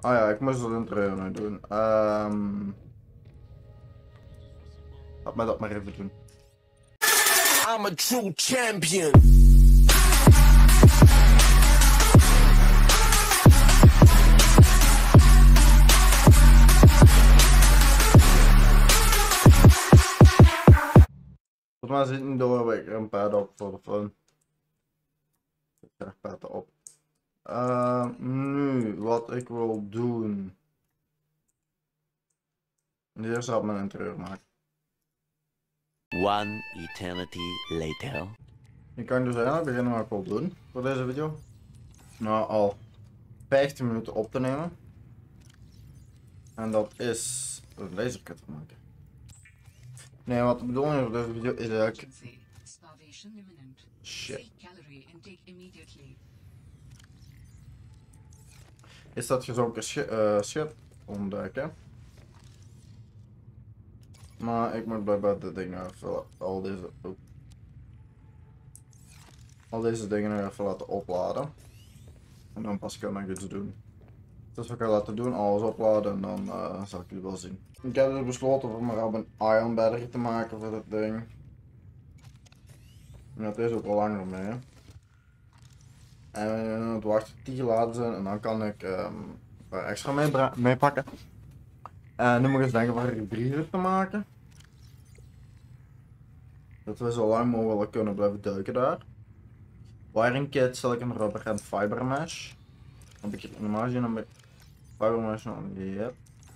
Ah ja, ik moest dat interieur nu doen. Laat mij dat maar even doen. I'm a true champion. Volgens mij zit niet door, ik er een pad op voor de fun. Ik krijg paden op. Nu, wat ik wil doen. Eerst zal ik mijn interieur maken. One eternity later. Nu kan ik dus eigenlijk beginnen wat ik wil doen voor deze video. Nou, al 15 minuten op te nemen. En dat is een lasercut maken. Nee, wat de bedoeling van deze video is eigenlijk... Shit. Is dat je zulke shit ontdekken. Maar ik moet blijkbaar de dingen even, al deze dingen even laten opladen. En dan pas kan ik iets doen. Dus wat ik ga laten doen, alles opladen en dan zal ik jullie wel zien. Ik heb dus besloten om maar een ion battery te maken voor dit ding. En dat is ook al langer mee. En het wacht 10 geladen zijn en dan kan ik een paar extra meepakken. En nu moet ik eens denken van een rebreather te maken. Dat we zo lang mogelijk kunnen blijven duiken daar. Wiring kit, silicon rubber en fiber mesh. Heb ik normaal gezien een fiber mesh nog niet. Yep.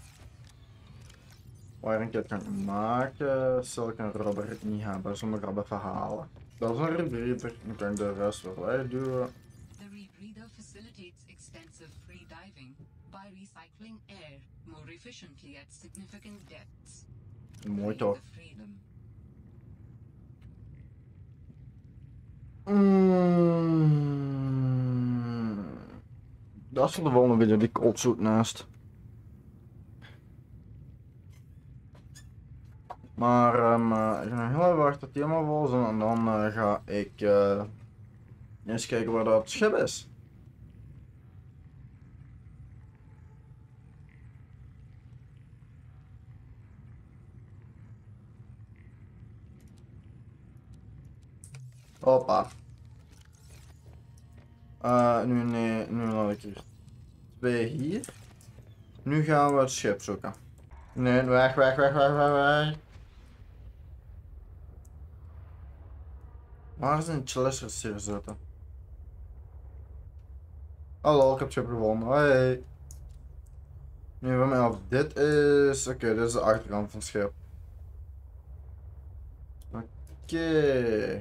Wiring kit kan ik maken, silicon rubber niet hebben, dus moet ik al even halen. Dat is een rebreather, dan kan ik de rest weer wegduwen. The rebreather facilitates extensive free diving by recycling air more efficiently at significant depths. Mooi toch? Dat is voor de volgende video die ik opzoek naast. Maar ik ga heel even wachten tot die helemaal vol zijn en dan ga ik eens kijken waar dat schip is. Hoppa. Nu laat ik hier 2 hier. Nu gaan we het schip zoeken. Nee, weg. Waar zijn de chillers hier zitten? Hallo, ik heb het schip gevonden. Hoi. Nu van mij af. Dit is... Oké, dit is de achterkant van het schip. Oké.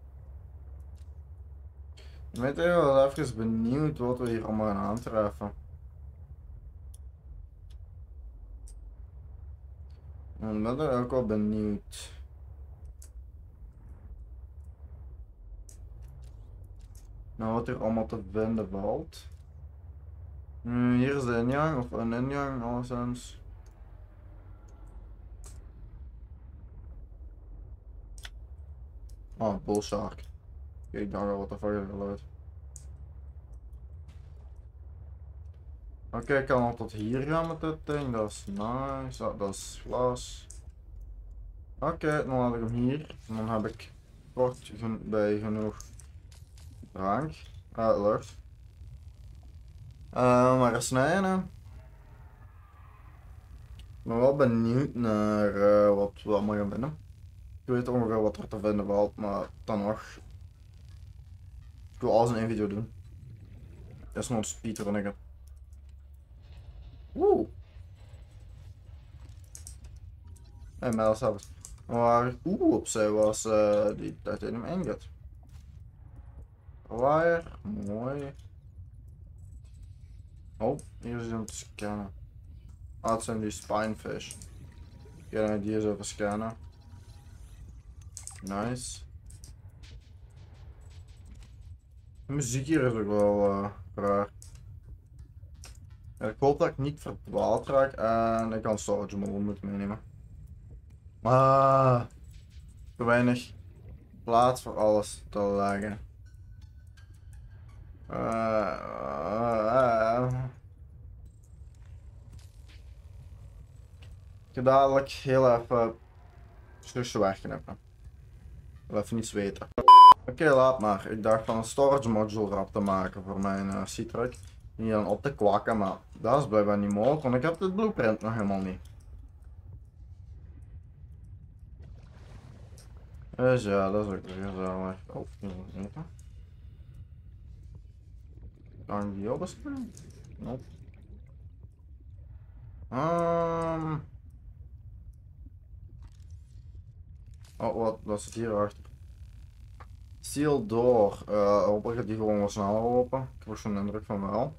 Ik ben wel even benieuwd wat we hier allemaal gaan aantreffen. Ik ben er ook wel benieuwd. Nou, wat hier allemaal te vinden valt. Hier is de ingang, of een ingang, alleszins. Oh, bullshark. Kijk, daar wat de fuck is geluid. Oké, ik kan al tot hier gaan met dit ding, dat is nice, dat is glas. Oké, dan laat ik hem hier, en dan heb ik kort bij genoeg drank, lucht. Maar snijden. Ik ben wel benieuwd naar wat we allemaal gaan vinden. Ik weet ongeveer wat er te vinden valt, maar dan nog. Ik wil alles in één video doen. Dat is nog een speedrun. Woe! En mij zelfs. Maar opzij was die titanium ingot. Wire, mooi. Oh, hier is hem te scannen. Ah, het zijn die spinefish. Ja, die is even scannen. Nice. De muziek hier is ook wel raar. Ik hoop dat ik niet verdwaald raak en ik kan storage model moeten meenemen. Maar te weinig plaats voor alles te leggen. ga dadelijk heel even zusje wegknippen. Ik wil even niet zweten. Oké, laat maar. Ik dacht van een storage module erop te maken voor mijn C-truck. Die dan op te kwakken, maar dat is blijkbaar niet mogelijk, want ik heb het blueprint nog helemaal niet. Dus ja, dat is ook weer gezellig. Oh, ik moet het eten. Kan ik die openstaan? Nope. Oh, wat zit hier achter? Seal door. Hopelijk gaat die gewoon wat sneller open. Ik heb ook zo'n indruk van wel.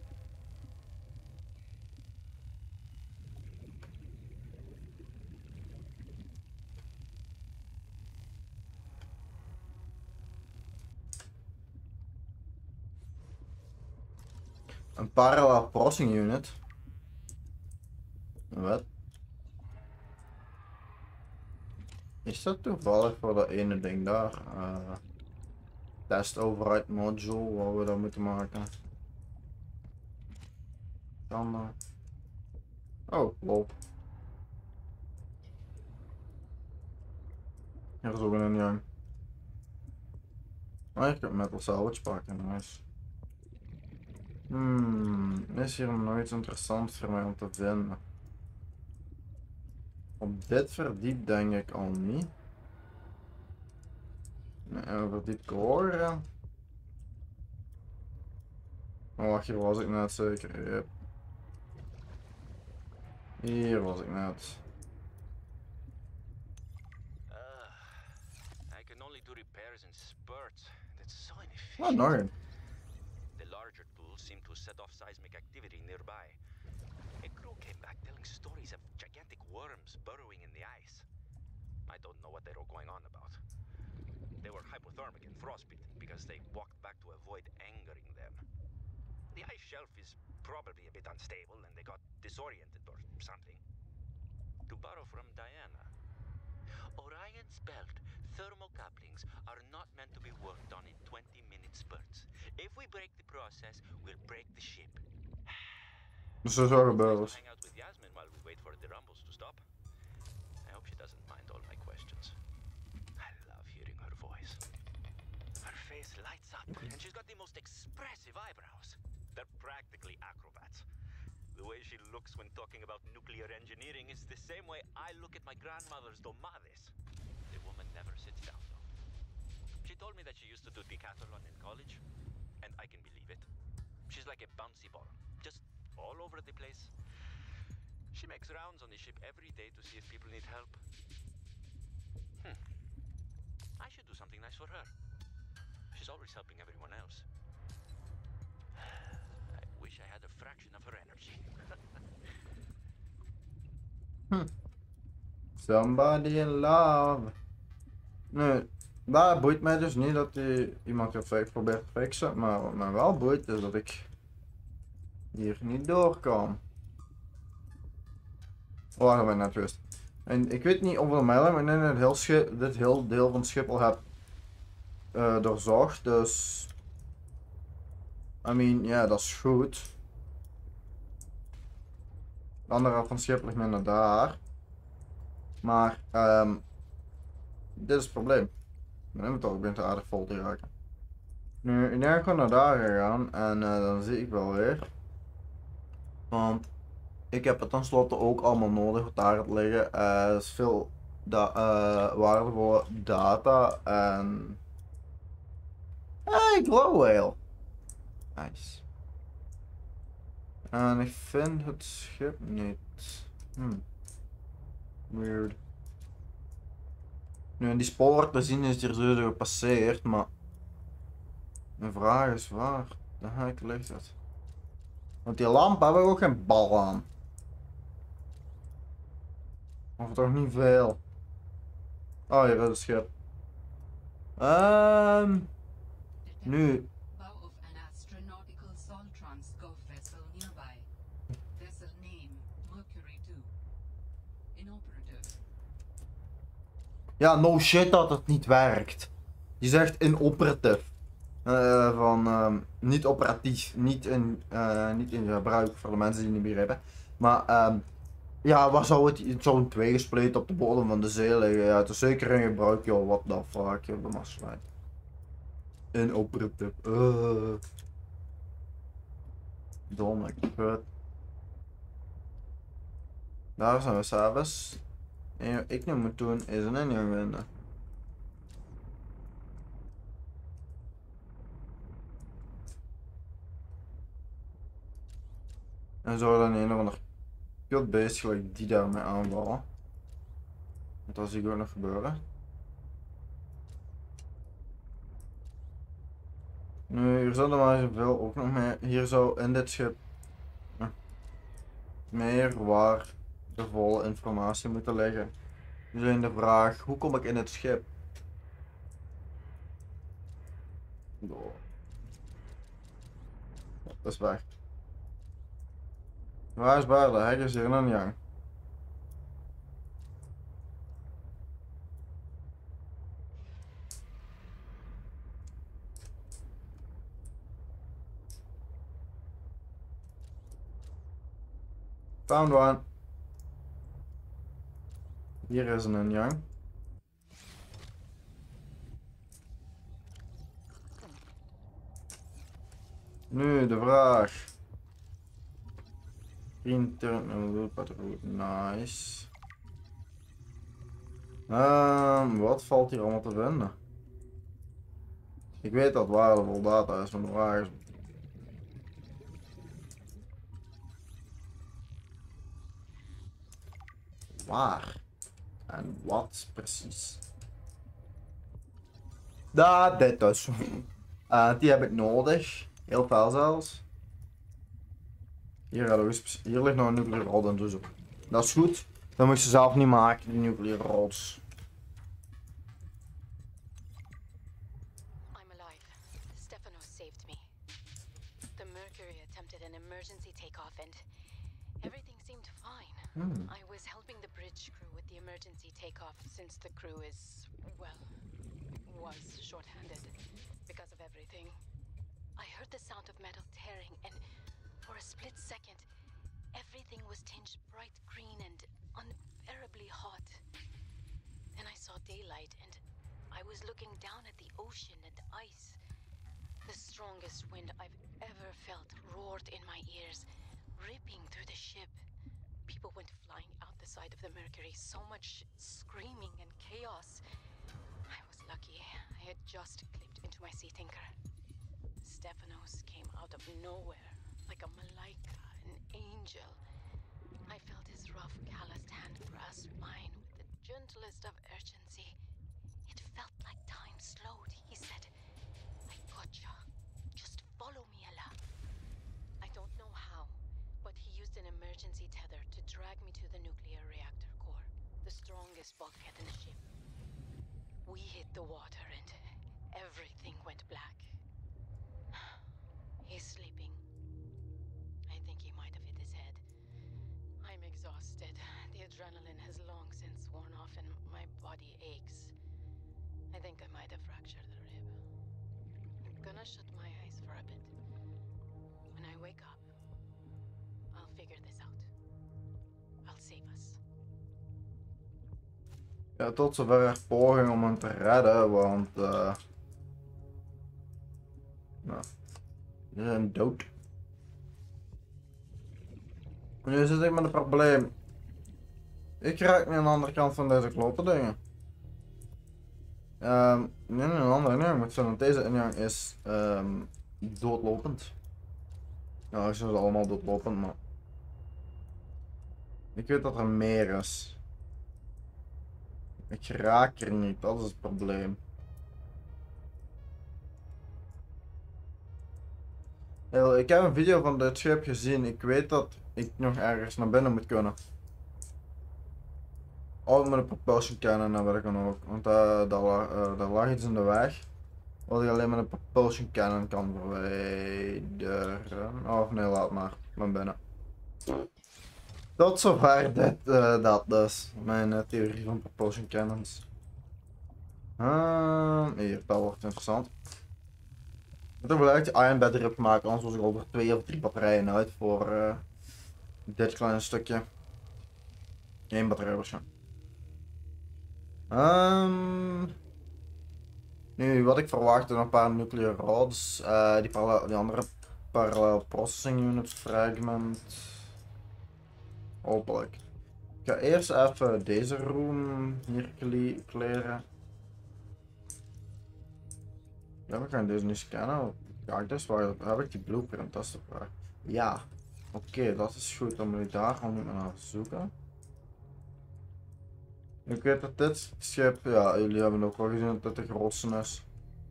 Een parallel processing unit. Wat? Is dat toevallig voor dat ene ding daar? Test override module, wat we daar moeten maken. Dan. Oh, lol. Hier is ook een ingang. Maar ik kan metal salvage pakken, nice. Is hier nog iets interessants voor mij om te vinden? Op dit verdiep denk ik al niet. Nee, over dit horen. Oh, wacht, hier was ik net zeker. Yep. Hier was ik net. I can only do repairs in spurts. That's so Oh, inefficient. nog een. The larger tools seem to set off seismic activity nearby. A crew came back telling stories of gigantic worms burrowing in the ice. I don't know what they were going on about. They were hypothermic and frostbitten because they walked back to avoid angering them. The ice shelf is probably a bit unstable and they got disoriented or something. To borrow from Diana, Orion's belt thermocouplings are not meant to be worked on in 20-minute spurts. If we break the process, we'll break the ship. Dus dat is wel gebeurd. Hang out with Yasmin while we wait for the rumbles to stop. I hope she doesn't mind all my questions. I love hearing her voice. Her face lights up, and she's got the most expressive eyebrows. They're practically acrobats. The way she looks when talking about nuclear engineering is the same way I look at my grandmother's domades. The woman never sits down, though. She told me that she used to do decathlon in college, and I can believe it. She's like a bouncy ball, just all over the place. She makes rounds on the ship every day to see if people need help. I should do something nice for her. She's always helping everyone else. I wish I had a fraction of her energy. Somebody in love. Nee, dat boeit mij dus niet dat iemand het probeert te fixen, maar wat mij wel boeit is dat ik hier niet door kan. Oh, dat ben ik net geweest. En ik weet niet hoeveel mijlen ik in dit heel deel van Schiphol heb doorzocht, dus I mean, ja, dat is goed. De andere helft van Schiphol ligt minder daar. Maar dit is het probleem. Mijn inventory begint aardig vol te raken. Nu, ik denk gewoon naar daar gegaan en dan zie ik wel weer. Want ik heb het tenslotte ook allemaal nodig wat daar gaat liggen. Er is veel waardevolle data en... Hey, glow whale! Nice. En ik vind het schip niet. Weird. Nu, in die spoor te zien is hier sowieso gepasseerd, maar... Mijn vraag is waar de heck ligt het? Want die lamp hebben we ook geen bal aan. Of toch niet veel. Oh, hier is het schip. Nu. Bow of an astronautical Soltrons Gulf vessel nearby. Vessel name Mercury 2. Inoperative. Ja, no shit dat het niet werkt. Die zegt inoperative. Niet operatief, niet in gebruik voor de mensen die het niet begrijpen. Maar Ja, waar zou het zo'n tweegespleten op de bodem van de zee liggen? Ja, het is zeker in gebruik, joh. What the fuck, joh, de maslijn. Inoperative. Domme kut. Daar zijn we s'avonds. En wat ik nu moet doen is een ingang vinden. En zo dan een of ander kut beest gelijk die daarmee aanvallen. Want dat zie ik ook nog gebeuren. Nu, hier zullen maar zoveel ook nog meer. Hier zou in dit schip meer waardevolle informatie moeten liggen. Dus alleen de vraag, hoe kom ik in het schip? Oh. Dat is weg. Waar is waar? De hek is hier in een gang. Found one. Hier is een yang. Nu de vraag. Internal patroon, nice. Wat valt hier allemaal te vinden? Ik weet dat waardevol data is, maar de vraag is... Waar? En wat precies? Dit dus. Die heb ik nodig. Heel veel zelfs. Hier ligt nog een nuclear rod en dus. Dat is goed. Dan moet je ze zelf niet maken, die nuclear rods. I'm alive. Stefanos saved me. The Mercury attempted an emergency takeoff and everything seemed fine. I was helping the bridge crew with the emergency takeoff since the crew is, well, was short-handed because of everything. I heard the sound of metal tearing and for a split second, everything was tinged bright green and unbearably hot. Then I saw daylight and I was looking down at the ocean and ice. The strongest wind I've ever felt roared in my ears, ripping through the ship. People went flying out the side of the Mercury, so much screaming and chaos. I was lucky. I had just clipped into my sea tinker. Stefanos came out of nowhere, like a malaika, an angel. I felt his rough, calloused hand grasp mine with the gentlest of urgency. It felt like time slowed. He said, I gotcha. Just follow me, Ella. I don't know how, but he used an emergency tether to drag me to the nuclear reactor core, the strongest bulkhead in the ship. We hit the water and everything went black. He's sleeping. I think he might have hit his head. I'm exhausted. The adrenaline has long since worn off and my body aches. I think I might have fractured the rib. I'm gonna shut my eyes for a bit. When I wake up, I'll figure this out. I'll save us. Ja, tot zover er poging om hem te redden, want nou, ze zijn dood. Nu zit ik met een probleem. Ik raak niet aan de andere kant van deze klote dingen. Nee, een andere ingang moet zijn, want deze ingang is doodlopend. Nou, ze zijn allemaal doodlopend, maar ik weet dat er meer is. Ik raak er niet, dat is het probleem. Ik heb een video van dit schip gezien. Ik weet dat ik nog ergens naar binnen moet kunnen. Of met een propulsion cannon, dat weet ik dan ook. Want daar lag iets in de weg. Wat ik alleen met een propulsion cannon kan verwijderen. Of nee, laat maar. Ik ben binnen. Tot zover dat dus. Mijn theorie van propulsion cannons. Hier, dat wordt interessant. Ik moet even die iron battery opmaken, anders was ik over 2 of 3 batterijen uit voor dit kleine stukje. Eén batterijversie. Nu, wat ik verwacht, een paar nuclear rods, die andere parallel processing unit fragment. Hopelijk. Ik ga eerst even deze room hier kleren. Ja, we gaan deze niet scannen. Ja, dus waar heb ik die blueprint? Dat is de vraag. Ja. Oké, dat is goed. Dan moet ik daar gewoon niet meer naar zoeken. Ik weet dat dit schip, ja, jullie hebben ook wel gezien dat dit de grootste is.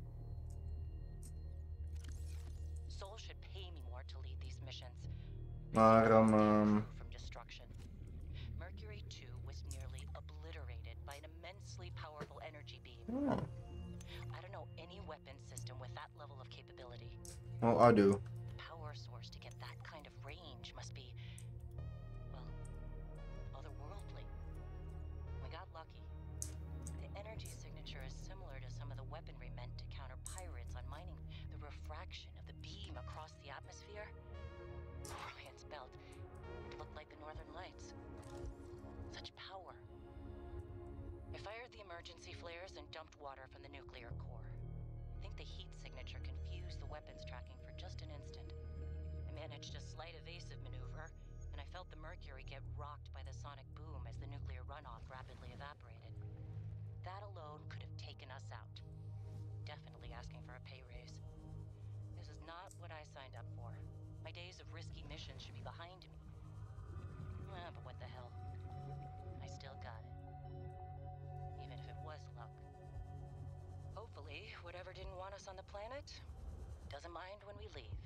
Sol should pay me more to lead these missions. Maar, From destruction. Mercury 2 was nearly obliterated by an immensely powerful energy beam. oh, I don't know any weapon system with that level of capability. well, I do. The power source to get that kind of range must be, well, otherworldly. We got lucky. The energy signature is similar to some of the weaponry meant to counter pirates on mining. The refraction of the beam across the atmosphere. Orion's belt. It looked like the Northern Lights. Such power. I fired the emergency flares and dumped water from the nuclear core. I think the heat signature confused the weapons tracking for just an instant. I managed a slight evasive maneuver, and I felt the mercury get rocked by the sonic boom as the nuclear runoff rapidly evaporated. That alone could have taken us out. Definitely asking for a pay raise. This is not what I signed up for. My days of risky missions should be behind me. But what the hell? I still got it. Even if it was luck. Hopefully, whatever didn't want us on the planet doesn't mind when we leave.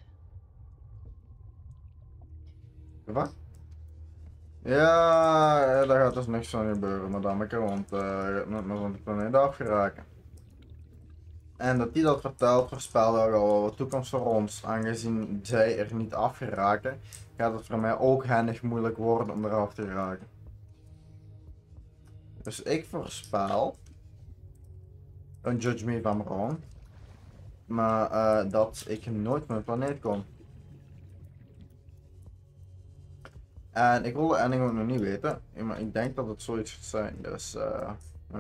Wat? Ja, daar gaat dus niks van gebeuren, madameke, want je moet maar van de planeet afgeraken. En dat die dat vertelt, voorspelde ook al wat toekomst voor ons. Aangezien zij er niet af geraken, gaat het voor mij ook hennig moeilijk worden om eraf te geraken. Dus ik voorspel, don't judge me if I'm wrong, maar dat ik nooit van de planeet kom. En ik wil de ending ook nog niet weten, maar ik denk dat het zoiets gaat zijn, dus ja.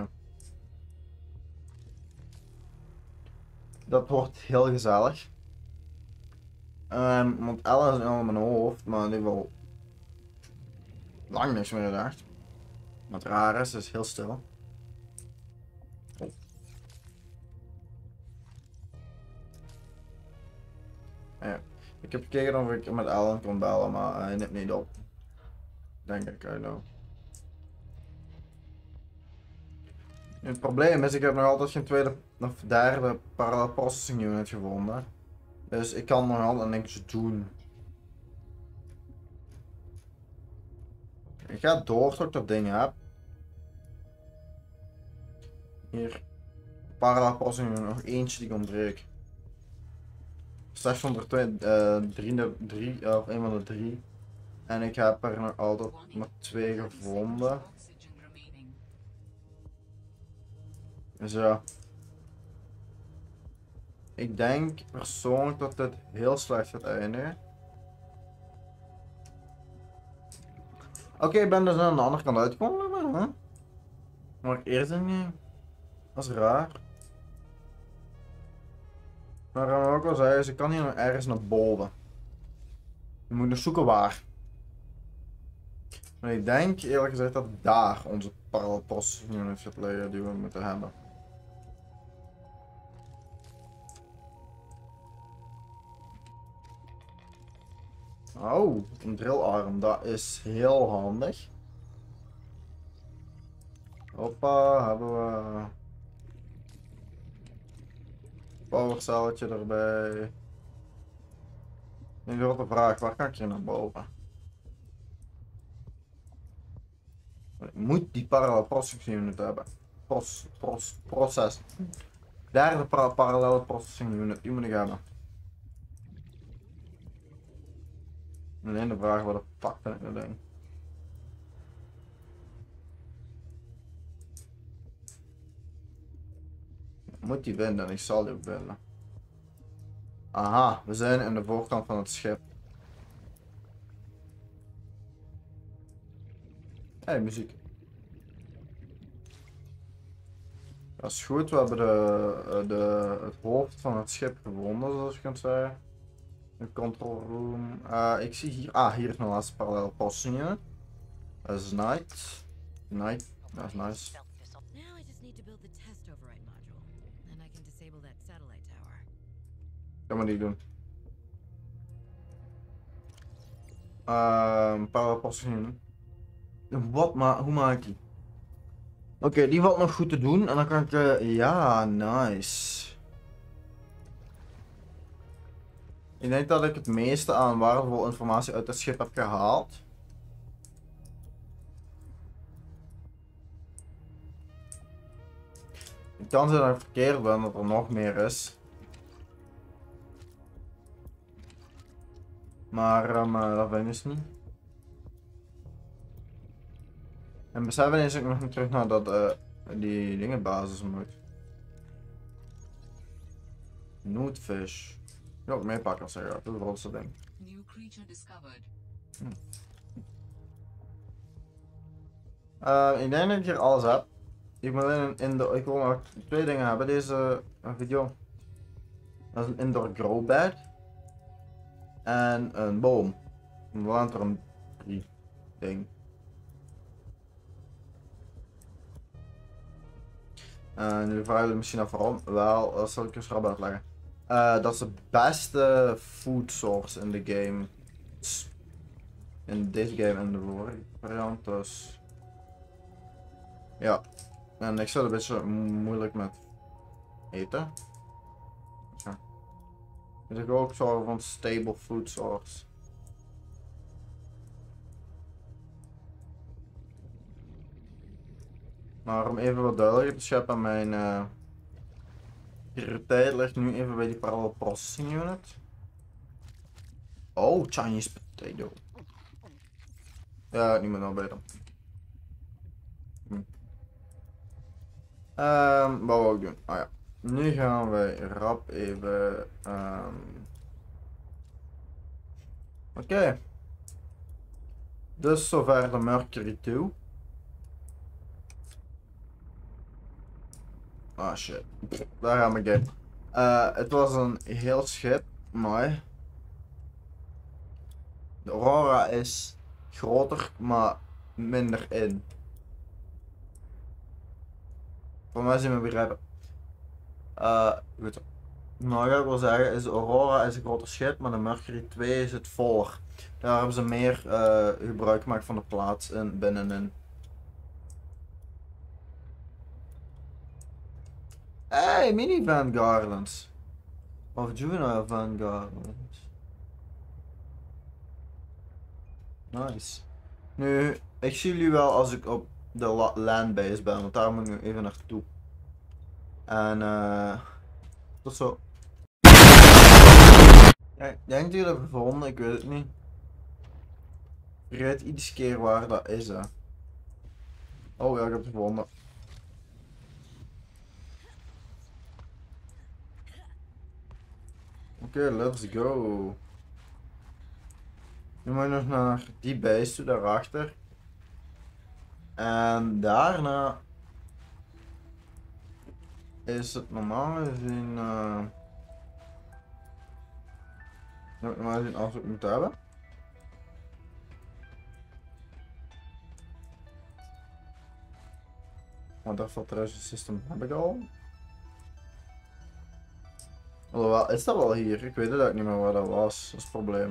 Dat wordt heel gezellig. Want Ellen is al in mijn hoofd, maar in ieder geval lang niks meer gedacht. Wat raar is heel stil. Oh. Ja, ik heb gekeken of ik met Ellen kon bellen, maar hij neemt niet op. Denk ik, I know. Het probleem is, ik heb nog altijd geen tweede of derde parallel processing unit gevonden. Dus ik kan nog altijd niks doen. Ik ga door tot ik dat ding heb. Hier. Parallel processing unit, nog eentje die ontbreekt. Slechts onder drie, of een van de drie. En ik heb er nog altijd maar 2 gevonden. Dus ja. Ik denk persoonlijk dat dit heel slecht gaat eindigen. Oké, ik ben dus aan de andere kant uitgekomen. Hè? Maar eerst niet. Dat is raar. Maar wat ik ook al zei, is ik kan hier nog ergens naar boven. Je moet nog zoeken waar. Maar ik denk eerlijk gezegd dat daar onze parallel processing unit gaat liggen die we moeten hebben. Oh, een drillarm, dat is heel handig. Hoppa, hebben we powercelletje erbij. Nu de grote vraag, waar kan ik hier naar boven? Ik moet die parallel processing unit hebben. Proces. Derde parallel processing unit, die moet ik hebben. Alleen de vraag, wat de fuck ben ik nou ding? Ik moet die vinden en ik zal die ook vinden. Aha, we zijn aan de voorkant van het schip. Hey, muziek. Dat is goed, we hebben het hoofd van het schip gevonden, zoals je kunt zeggen. De control room. Ik zie hier. Hier is mijn laatste parallel postingen. Dat is night. Dat is nice. Now I just need to build the test override module. Then I can disable that satellite tower. Kan maar die doen. Parallel postingen. Wat hoe maak ik die? Oké, die valt nog goed te doen en dan kan ik. Ja, nice. Ik denk dat ik het meeste aan waardevolle informatie uit het schip heb gehaald. Het kan zijn dat ik verkeerd ben, dat er nog meer is. Maar dat vind ik dus niet. En besef ineens dat ik nog niet terug naar dat, die dingenbasis moet. Nootfish. Ik wil ook meepakken als zeggen, dat is het grootste ding. New creature discovered. Ik denk dat ik hier alles heb. Ik moet ik wil nog 2 dingen hebben deze video. Dat is een indoor grow bed. En een boom. Een lantern 3 ding. En jullie vragen misschien af waarom. Wel, dat zal ik eens rap uitleggen. Dat is de beste food source in de game. In deze game en de vorige variant, dus. Ja. En ik zit een beetje moeilijk met eten. Zo. Dus ik ook zorgen van stable food source. Maar om even wat duidelijker te scheppen, mijn prioriteit ligt nu even bij die parallel processing unit. Oh, Chinese potato. Ja, niet meer nou beter. Wat wou ik doen? Ah ja. Nu gaan wij rap even. Oké. Dus zover de Mercury 2. Ah shit. Daar gaan we game. Het was een heel schip, maar de Aurora is groter, maar minder in. Voor mij zien we begrijpen. Goed. Nou, wat ik wil zeggen is, de Aurora is een groter schip, maar de Mercury 2 is het voller. Daar hebben ze meer gebruik gemaakt van de plaats binnenin. Hey, mini Vanguardlands. Of Juno Vanguardlands. Nice. Nu, ik zie jullie wel als ik op de landbase ben, want daar moet ik nu even naartoe. En tot zo. Ja, denkt u dat we gevonden? Ik weet het niet. Vergeet iedere keer waar dat is, hè. Oh ja, ik heb het gevonden. Oké, let's go. Nu moet je nog naar die base toe, daarachter. En daarna is het normaal gezien normaal gezien alles wat ik moet hebben. Want dat filtration system heb ik al. Alhoewel, is dat wel hier? Ik weet het eigenlijk niet meer waar dat was. Dat is het probleem.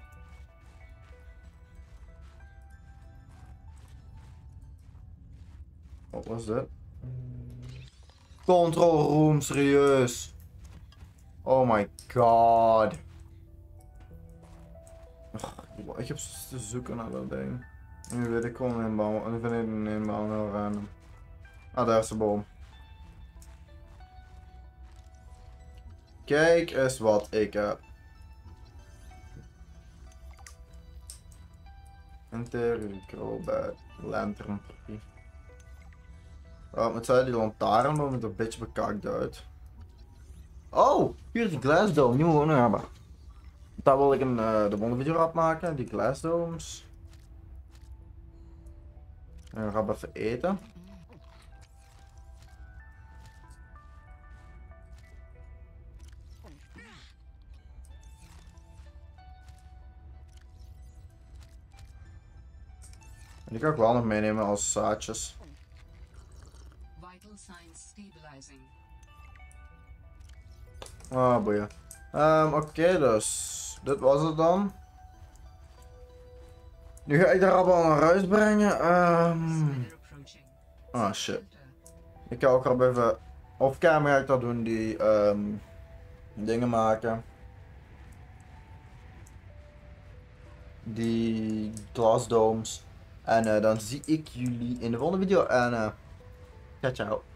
Wat was dit? Control room, serieus. Oh my god. Ik heb te zoeken naar dat ding. Nu weet ik gewoon een inbouwen. En nu vind ik een inbouwen heel random. Ah, daar is de boom. Kijk eens wat ik heb. Interieur, crowbed, lantern. Oh, met zij die lantaarn, maar met er een beetje bekakt uit. Oh, hier is die glass dome, die moeten we ook nog hebben. Daar wil ik de volgende video op maken, die glass domes. En we gaan even eten. Die kan ik wel nog meenemen als zaadjes. Vital signs stabilizing. Ah, boeien. Oké, dus. Dit was het dan. Nu ga ik de rabbel naar huis brengen. Slider approaching. Ah, shit. Ik ga ook al even off camera ga ik dat doen, die dingen maken. Die glasdomes. En dan zie ik jullie in de volgende video. En ciao ciao.